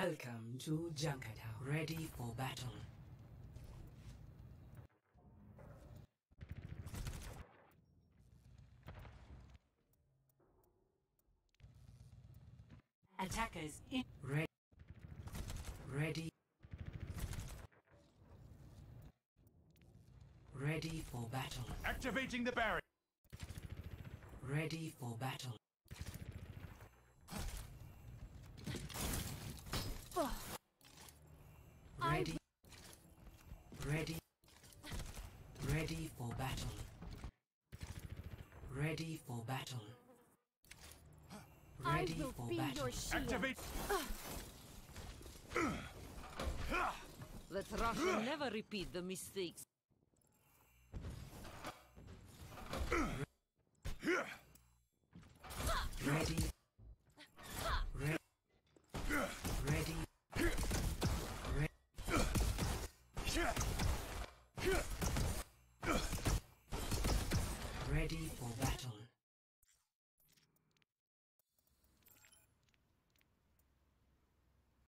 Welcome to Junkatown. Ready for battle. Attackers in. Ready. Ready for battle. Activating the barrier. Ready for battle. Ready. Ready. Ready for battle. Ready for battle. Ready I will for be battle. your shield. Activate. Let Russia never repeat the mistakes.